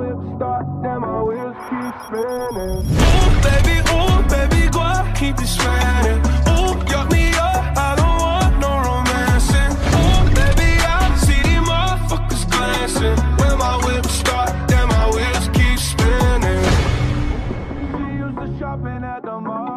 whip start, then my wheels keep spinning. Ooh, baby, go on, keep it spinning. Ooh, yuck me up, I don't want no romancing. Ooh, baby, I see these motherfuckers glancing. When my whip start, then my wheels keep spinning. She used to shopping at the mall.